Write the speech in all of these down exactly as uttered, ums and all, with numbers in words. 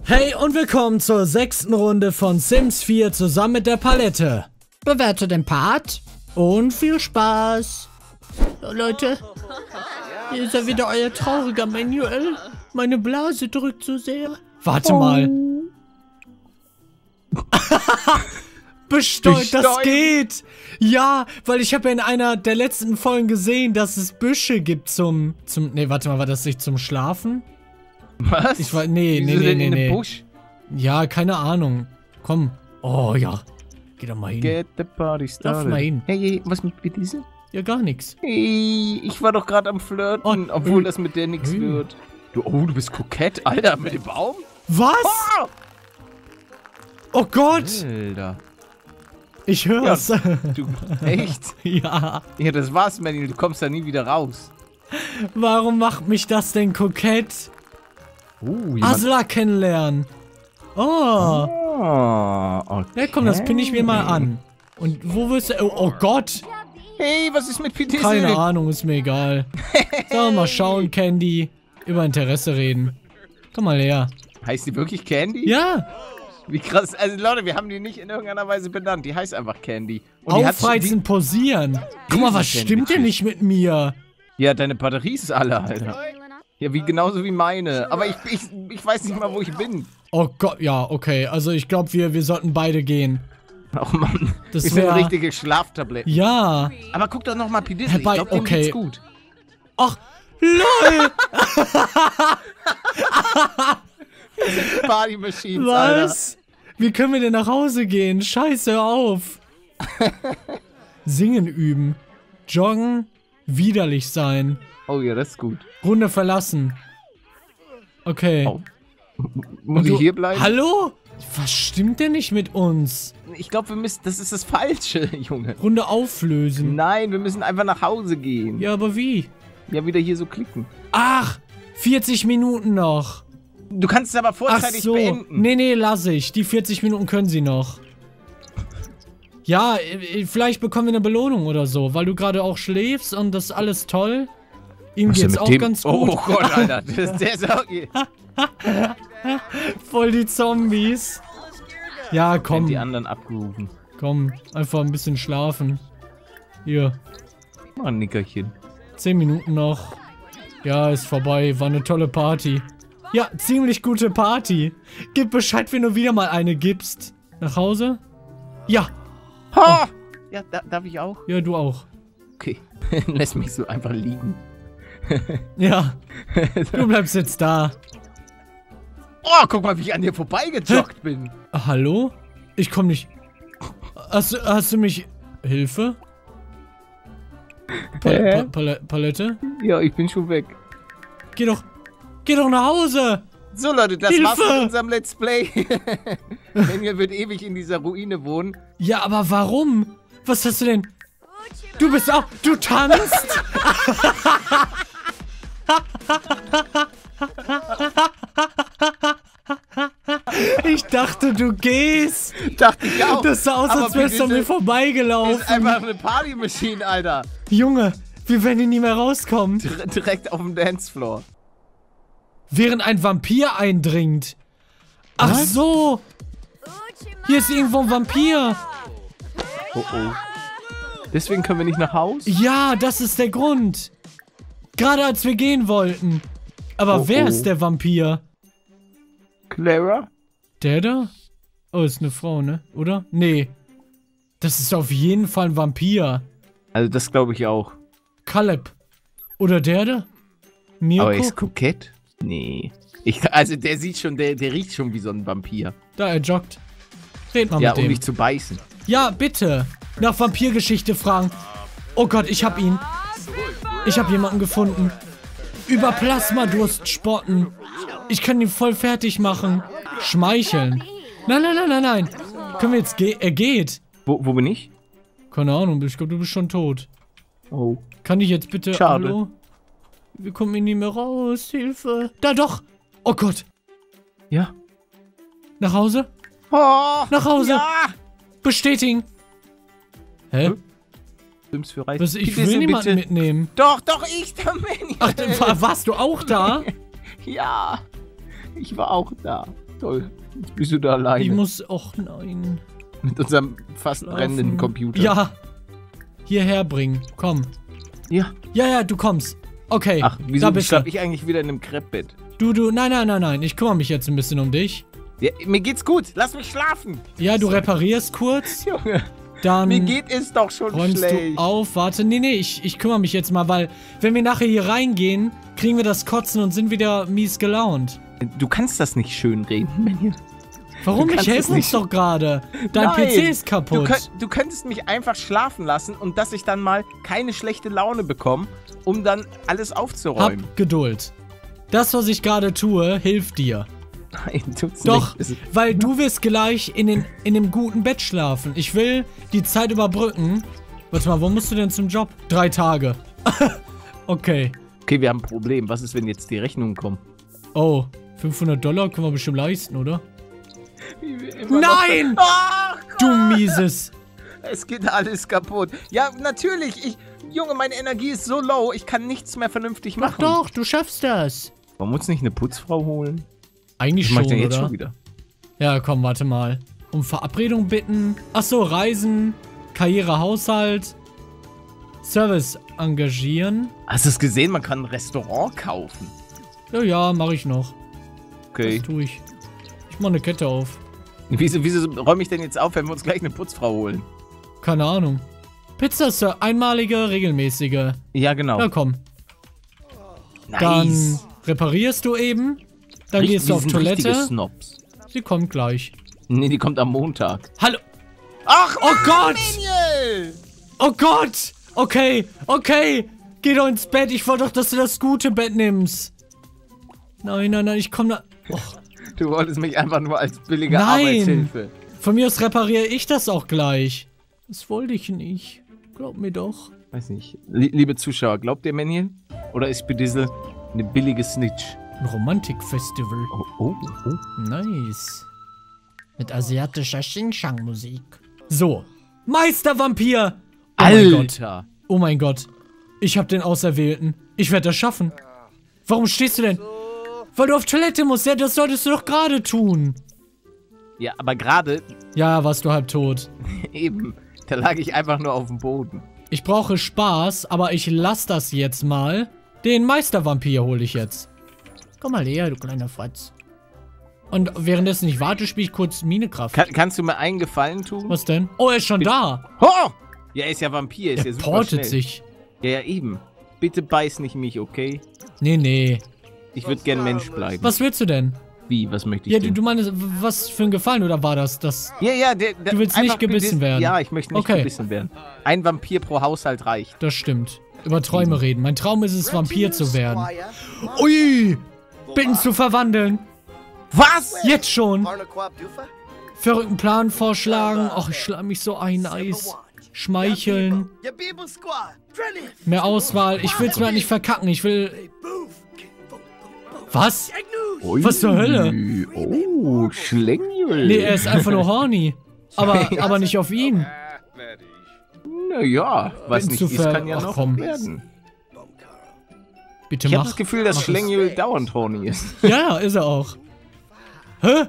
Hey und willkommen zur sechsten Runde von Sims vier zusammen mit der Palette. Bewerte den Part und viel Spaß. So, Leute, hier ist ja wieder euer trauriger Manuel. Meine Blase drückt so sehr. Warte oh. mal. Bestäubt, das geht. Ja, weil ich habe ja in einer der letzten Folgen gesehen, dass es Büsche gibt zum... zum nee, warte mal, war das nicht zum Schlafen? Was? Ich war, nee, Wieso nee, nee, denn nee, in nee. den Busch? Ja, keine Ahnung. Komm. Oh, ja. Geh doch mal hin. Get the party started. Lauf mal hin. Hey, hey, was mit diesem? Ja, gar nichts. Hey, ich war doch gerade am Flirten, Oh, obwohl äh, das mit der nichts äh. wird. Du, oh, du bist kokett, Alter, mit dem Baum? Was? Oh, Oh Gott. Alter. Ich hör's. Ja, du, echt? Ja. Ja, das war's, Manny, du kommst da nie wieder raus. Warum macht mich das denn kokett? Uh, jemand... Asla kennenlernen. Oh. Oh, okay. Ja, komm, das pinne ich mir mal an. Und wo wirst du... Oh, oh Gott. Hey, was ist mit Petisse? Keine Ahnung, ist mir egal. Sollen wir mal schauen, Candy. Über Interesse reden. Komm mal her. Heißt die wirklich Candy? Ja. Wie krass. Also Leute, wir haben die nicht in irgendeiner Weise benannt. Die heißt einfach Candy. Und die Aufreizen, hat, posieren. Guck mal, was stimmt denn nicht mit mir? Ja, deine Batterie ist alle, Alter. Ja, wie genauso wie meine. Aber ich, ich, ich weiß nicht mal, wo ich bin. Oh Gott, ja, okay. Also ich glaube, wir, wir sollten beide gehen. Oh Mann. Das ist wär... eine richtige Schlaftablette. Ja. Aber guck doch noch mal Pedisse. Ich Bei... glaub, dem okay. geht's gut. Ach, LOL. Party Machines, Was? Alter. Wie können wir denn nach Hause gehen? Scheiße, hör auf. Singen üben. Joggen. Widerlich sein. Oh ja, das ist gut. Runde verlassen. Okay. Oh. Muss ich hier bleiben? Hallo? Was stimmt denn nicht mit uns? Ich glaube, wir müssen. Das ist das Falsche, Junge. Runde auflösen. Nein, wir müssen einfach nach Hause gehen. Ja, aber wie? Ja, wieder hier so klicken. Ach, vierzig Minuten noch. Du kannst es aber vorzeitig Ach so. beenden. Nee, nee, lass ich. Die vierzig Minuten können sie noch. Ja, vielleicht bekommen wir eine Belohnung oder so, weil du gerade auch schläfst und das ist alles toll. Ihm geht's auch dem? ganz gut. Oh Gott, Alter. Das, der ist okay. Voll die Zombies. Ja, komm. Die anderen abgerufen. Komm, einfach ein bisschen schlafen. Hier. Mal ein Nickerchen. Zehn Minuten noch. Ja, ist vorbei. War eine tolle Party. Ja, ziemlich gute Party. Gib Bescheid, wenn du wieder mal eine gibst. Nach Hause? Ja. Ha! Oh. Ja, da, darf ich auch? Ja, du auch. Okay. Lass mich so einfach liegen. Ja. Du bleibst jetzt da. Oh, guck mal, wie ich an dir vorbeigejoggt bin. Hallo? Ich komm nicht. Hast, du- hast du mich... Hilfe? Pa pa Pal Palette? Ja, ich bin schon weg. Geh doch... Geh doch nach Hause! So Leute, das Hilfe! war's mit unserem Let's Play. Daniel wird ewig in dieser Ruine wohnen. Ja, aber warum? Was hast du denn? Du bist auch... Du tanzt! Ich dachte, du gehst. Dachte ich auch. Das sah aus, als wärst du an mir vorbeigelaufen. Ist einfach eine Party Machine, Alter. Junge, wir werden hier nie mehr rauskommen. D direkt auf dem Dancefloor. Während ein Vampir eindringt. Ach Was? so. Hier ist irgendwo ein Vampir. Oh oh. Deswegen können wir nicht nach Hause? Ja, das ist der Grund. Gerade als wir gehen wollten. Aber oh, wer oh. ist der Vampir? Clara? Der da? Oh, ist eine Frau, ne? Oder? Nee. Das ist auf jeden Fall ein Vampir. Also das glaube ich auch. Caleb. Oder der da? Mirko? Aber er ist kokett? Nee. Ich, also der sieht schon, der, der riecht schon wie so ein Vampir. Da, er joggt. Red mal ja, mit dem. um nicht zu beißen. Ja, bitte. Nach Vampirgeschichte fragen. Oh Gott, ich hab ihn. Ich hab jemanden gefunden. Über Plasmadurst spotten. Ich kann ihn voll fertig machen. Schmeicheln. Nein, nein, nein, nein, nein. Können wir jetzt gehen? Er geht. Wo, wo bin ich? Keine Ahnung, ich glaube, du bist schon tot. Oh. Kann ich jetzt bitte... Schade. Hallo? Wir kommen hier nie mehr raus. Hilfe. Da doch. Oh Gott. Ja. Nach Hause? Oh, Nach Hause. Ja. Bestätigen. Hä? Hm? Sims für Reis. Was, ich Bitte, will niemanden bitte. mitnehmen. Doch, doch, ich, der Mann. Ach, war, warst du auch da? Ja. Ich war auch da. Toll. Jetzt bist du da alleine. Ich muss... Och nein. Mit unserem fast Schlafen. brennenden Computer. Ja. Hierher bringen. Komm. Ja. Ja, ja, du kommst. Okay. Ach, wieso da bist schlaf du. ich eigentlich wieder in einem Kreppbett? Du, du, nein, nein, nein, nein. Ich kümmere mich jetzt ein bisschen um dich. Ja, mir geht's gut. Lass mich schlafen. Ja, du reparierst kurz. Junge. Dann Mir geht es doch schon räumst schlecht. du auf. Warte, nee, nee, ich, ich kümmere mich jetzt mal, weil wenn wir nachher hier reingehen, kriegen wir das Kotzen und sind wieder mies gelaunt. Du kannst das nicht schön reden, Minion. Warum? Du Ich kannst helfe es uns nicht. doch gerade. Dein Nein, P C ist Du, kaputt. könnt, du könntest mich einfach schlafen lassen und dass ich dann mal keine schlechte Laune bekomme, um dann alles Hab aufzuräumen. Geduld. Das, was ich gerade tue, hilft dir. Nein, tut's Doch, nicht. Es- weil du wirst gleich in, den, in dem guten Bett schlafen. Ich will die Zeit überbrücken. Warte mal, wo musst du denn zum Job? Drei Tage. Okay. Okay, wir haben ein Problem. Was ist, wenn jetzt die Rechnungen kommen? Oh, fünfhundert Dollar können wir bestimmt leisten, oder? Wie wir immer Nein! noch- Ach, Gott, Du mieses. es geht alles kaputt. Ja, natürlich. Ich, Junge, meine Energie ist so low, ich kann nichts mehr vernünftig machen. Doch, du schaffst das. Wollen wir uns nicht eine Putzfrau holen? Eigentlich Was mach schon, ich denn jetzt oder? schon wieder? Ja, komm, warte mal. Um Verabredung bitten. Achso, Reisen, Karriere, Haushalt, Service engagieren. Hast du es gesehen? Man kann ein Restaurant kaufen. Ja, ja, mache ich noch. Okay. Das tue ich. Ich mache eine Kette auf. Wieso, wieso räume ich denn jetzt auf, wenn wir uns gleich eine Putzfrau holen? Keine Ahnung. Pizza, Sir. Einmalige, regelmäßige. Ja, genau. Ja, komm. Nice. Dann reparierst du eben. Dann Richt- gehst du wir auf sind richtige Toilette. Snobs. Sie kommt gleich. Nee, die kommt am Montag. Hallo. Ach, Oh Gott! Daniel! Oh Gott! Okay, okay. Geh doch ins Bett. Ich wollte doch, dass du das gute Bett nimmst. Nein, nein, nein. Ich komme da... Oh. Du wolltest mich einfach nur als billige Nein. Arbeitshilfe. Von mir aus repariere ich das auch gleich. Das wollte ich nicht. Glaub mir doch. Weiß nicht. Lie- liebe Zuschauer, glaubt ihr Meniel? Oder ist Bedissel eine billige Snitch? Ein Romantikfestival. Oh, oh, oh. Nice. Mit asiatischer Xing-Shang-Musik. So. Meistervampir! Oh mein Gott. Alter! Oh mein Gott. Ich hab den Auserwählten. Ich werde das schaffen. Warum stehst du denn? Weil du auf Toilette musst. Ja, das solltest du doch gerade tun. Ja, aber gerade Ja, warst du halb tot. eben, da lag ich einfach nur auf dem Boden. Ich brauche Spaß, aber ich lass das jetzt mal. Den Meistervampir hole ich jetzt. Komm mal her, du kleiner Fratz. Und währenddessen ich warte, spiele ich kurz Minecraft. Kann, kannst du mir einen Gefallen tun? Was denn? Oh, er ist schon da. Oh! Ja, er ist ja Vampir, ist Er ja super portet schnell. sich. Ja, ja, eben. Bitte beiß nicht mich, okay? Nee, nee. Ich würde gern Mensch bleiben. Was willst du denn? Wie, was möchte ich Ja, du, denn? du meinst, was für ein Gefallen oder war das das? Ja, ja, der, der, Du willst einfach nicht gebissen bedis- werden? Ja, ich möchte nicht Okay. gebissen werden. Ein Vampir pro Haushalt reicht. Das stimmt. Über Träume reden. Mein Traum ist es, Vampir zu werden. Ui! Bitten zu verwandeln. Was? Jetzt schon. Verrückten Plan vorschlagen. Ach, ich schlag mich so ein Eis. Schmeicheln. Mehr Auswahl. Ich will's mir nicht verkacken. Ich will... Was? Was zur Hölle? Oh, Schlängel. Nee, er ist einfach nur horny. Aber, aber nicht auf ihn. Naja, was Bin nicht zu ist, ver- kann ja Ach, noch komm. werden. Bitte Ich habe mach. das Gefühl, dass mach es. Schlängel dauernd horny ist. Ja, ist er auch. Hä?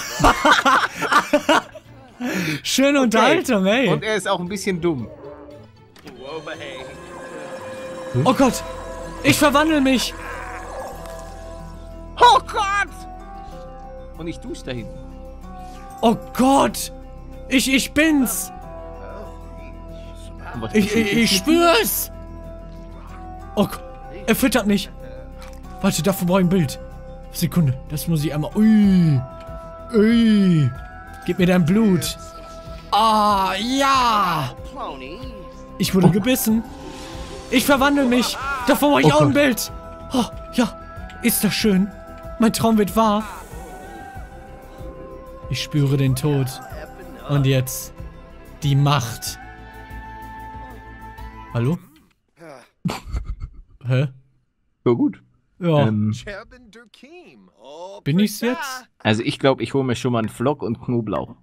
Schöne Unterhaltung, ey. Und er ist auch ein bisschen dumm. Oh Gott. Ich verwandle mich. Oh Gott! Und ich dusche da hinten. Oh Gott. Ich, ich bin's. Und was Ich, passiert ich, ich jetzt? spür's. Oh Gott. Er füttert mich. Warte, dafür brauche ich ein Bild. Sekunde. Das muss ich einmal... Ui. Ui. Gib mir dein Blut. Ah, ja. Ich wurde gebissen. Ich verwandle mich. Davor brauche ich Oh auch ein Gott. Bild. Oh, ja. Ist das schön. Mein Traum wird wahr. Ich spüre den Tod. Und jetzt die Macht. Hallo? Hä? Ja, gut. Ja. Ähm, Bin ich's jetzt? also ich glaube, ich hole mir schon mal einen Flock und Knoblauch.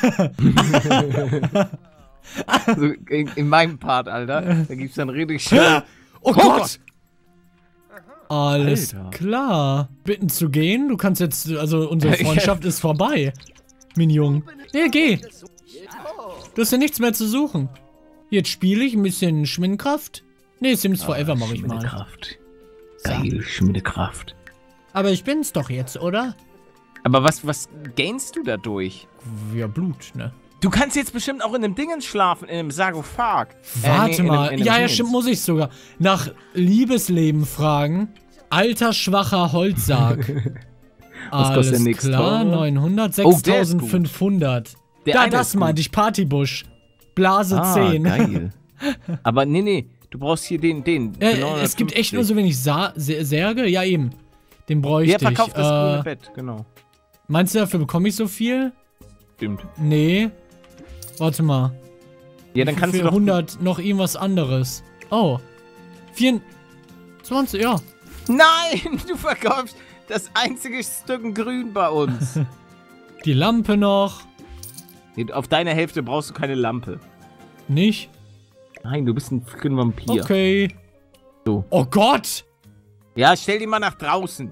also in, in meinem Part, Alter. Da gibt's dann richtig schön. Oh Gott! Alles Alter. klar. Bitten zu gehen? Du kannst jetzt, also unsere Freundschaft ist vorbei. Minion. Nee, geh. Du hast ja nichts mehr zu suchen. Jetzt spiele ich ein bisschen Schmindekraft. Nee, Sims Forever mache ich mal. Schmiedekraft. Geil, Schmiedekraft. Aber ich bin's doch jetzt, oder? Aber was, was gainst du dadurch? Ja, Blut, ne? Du kannst jetzt bestimmt auch in einem Dingens schlafen, in einem Sarkophag. Warte äh, nee, in mal. einem, in einem ja, ja, Dingens. stimmt, muss ich sogar. Nach Liebesleben fragen. Alter, schwacher Holzsarg. Was kostet der Alles nächste klar, Euro? neunhundert, Oh, der ist gut. sechstausendfünfhundert. Der Da, eine das ist gut. meinte ich, Partybusch. Blase Ah, zehn. geil. Aber nee, nee, du brauchst hier den, den. für Äh, es neunhundertfünfzig. gibt echt nur so wenig Sa Sä- Särge? Ja, eben. Den bräuchte Ja, verkauft ich. das grüne Äh, Bett, genau. meinst du, dafür bekomme ich so viel? Stimmt. Nee. Warte mal. Ja, dann Wie kannst viel du doch... hundert noch irgendwas anderes. Oh. vierundzwanzig, ja. Nein, du verkaufst das einzige Stück Grün bei uns. Die Lampe noch. Nee, auf deiner Hälfte brauchst du keine Lampe. Nicht? Nein, du bist ein fucking Vampir. Okay. So. Oh Gott! Ja, stell die mal nach draußen.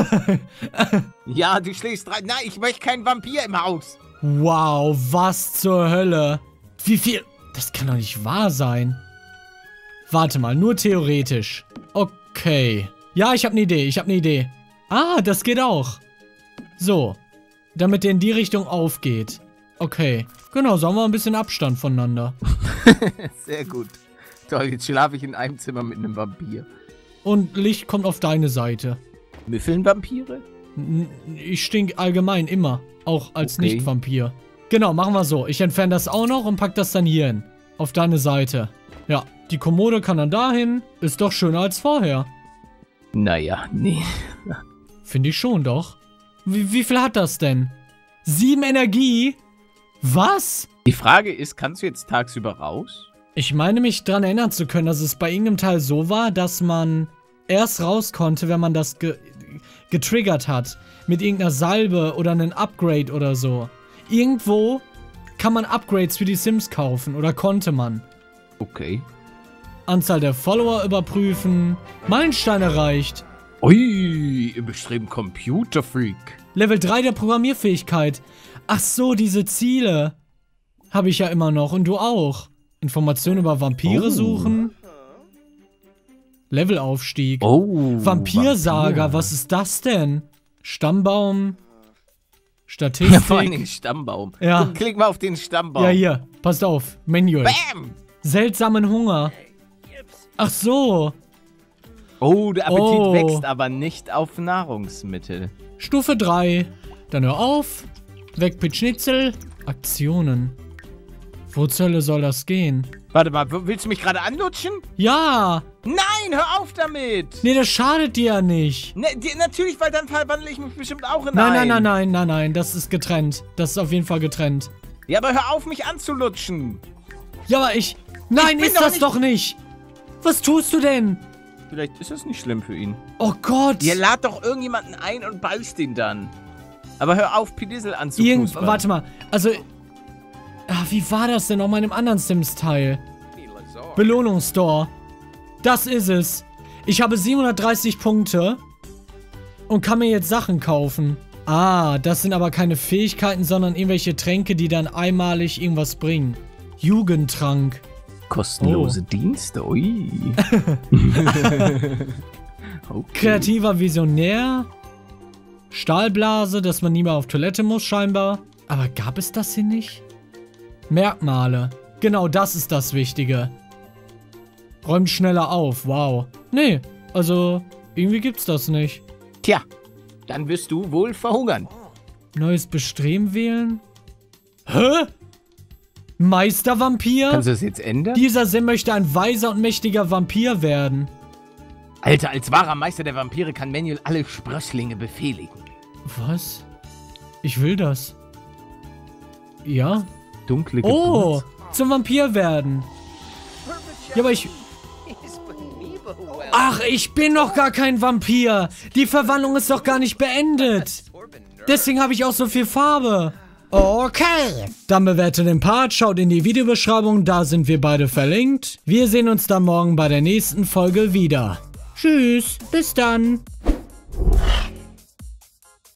Ja, du schlägst rein. Nein, ich möchte keinen Vampir im Haus. Wow, was zur Hölle? Wie viel? Das kann doch nicht wahr sein. Warte mal, nur theoretisch. Okay. Ja, ich habe eine Idee, ich habe eine Idee. Ah, das geht auch. So. Damit der in die Richtung aufgeht. Okay. Genau, so haben wir ein bisschen Abstand voneinander. Sehr gut. Toll, jetzt schlafe ich in einem Zimmer mit einem Vampir. Und Licht kommt auf deine Seite. Müffeln Vampire? N- Ich stink allgemein immer. Auch als Okay. Nicht-Vampir. Genau, machen wir so. Ich entferne das auch noch und pack das dann hier hin. Auf deine Seite. Ja, die Kommode kann dann dahin. Ist doch schöner als vorher. Naja, nee. Finde ich schon doch. Wie, wie viel hat das denn? Sieben Energie? Was? Die Frage ist, kannst du jetzt tagsüber raus? Ich meine mich daran erinnern zu können, dass es bei irgendeinem Teil so war, dass man erst raus konnte, wenn man das ge getriggert hat. Mit irgendeiner Salbe oder einem Upgrade oder so. Irgendwo kann man Upgrades für die Sims kaufen. Oder konnte man. Okay. Anzahl der Follower überprüfen. Meilenstein erreicht. Ui, im Bestreben Computerfreak. Level drei der Programmierfähigkeit. Ach so, diese Ziele. Habe ich ja immer noch. Und du auch. Informationen über Vampire Oh. suchen. Levelaufstieg. Oh. Vampirsaga, Vampir. was ist das denn? Stammbaum. Ja, Statistik. vor allem den Stammbaum. Ja. Und klick mal auf den Stammbaum. Ja, hier. Passt auf. Manual. Bam! Seltsamen Hunger. Ach so. Oh, der Appetit Oh. wächst aber nicht auf Nahrungsmittel. Stufe drei. Dann hör auf. Weg mit Schnitzel. Aktionen. Wo zur Hölle soll das gehen? Warte mal, w- willst du mich gerade anlutschen? Ja. Nein, hör auf damit! Nee, das schadet dir ja nicht. Ne, die, natürlich, weil dann verwandle ich mich bestimmt auch in Nein, einen. nein, nein, nein, nein, nein. Das ist getrennt. Das ist auf jeden Fall getrennt. Ja, aber hör auf, mich anzulutschen. Ja, aber ich... Nein, bin ist doch das nicht- doch nicht. Was tust du denn? Vielleicht ist das nicht schlimm für ihn. Oh Gott. Ihr lad doch irgendjemanden ein und beißt ihn dann. Aber hör auf, Pidissel Irgend, anzufußballen. warte mal, also, ah, wie war das denn auf meinem anderen Sims-Teil? Belohnungsstore. Das ist es. Ich habe siebenhundertdreißig Punkte und kann mir jetzt Sachen kaufen. Ah, das sind aber keine Fähigkeiten, sondern irgendwelche Tränke, die dann einmalig irgendwas bringen. Jugendtrank. Kostenlose Oh. Dienste, ui. Okay. Kreativer Visionär. Stahlblase, dass man nie mehr auf Toilette muss scheinbar. Aber gab es das hier nicht? Merkmale. Genau, das ist das Wichtige. Räumt schneller auf, wow. Nee, also irgendwie gibt's das nicht. Tja, dann wirst du wohl verhungern. Neues Bestreben wählen? Hä? Meistervampir? Kannst du das jetzt ändern? Dieser Sim möchte ein weiser und mächtiger Vampir werden. Alter, als wahrer Meister der Vampire kann Manuel alle Sprösslinge befehligen. Was? Ich will das. Ja? Dunkle Oh, Geburt. zum Vampir werden. Ja, aber ich... Ach, ich bin noch gar kein Vampir. Die Verwandlung ist doch gar nicht beendet. Deswegen habe ich auch so viel Farbe. Okay. Dann bewertet den Part, schaut in die Videobeschreibung, da sind wir beide verlinkt. Wir sehen uns dann morgen bei der nächsten Folge wieder. Tschüss, bis dann.